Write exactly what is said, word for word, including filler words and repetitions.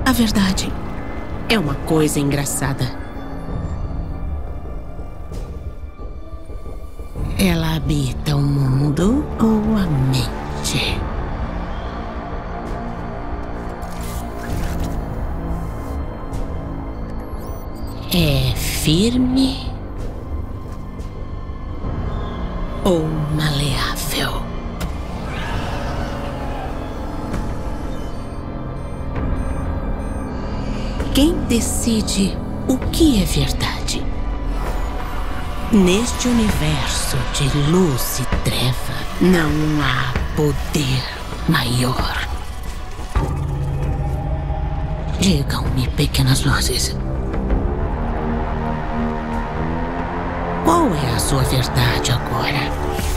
A verdade é uma coisa engraçada. Ela habita o mundo ou a mente? É firme ou maleável? Quem decide o que é verdade? Neste universo de luz e treva, não há poder maior. Digam-me, pequenas luzes. Qual é a sua verdade agora?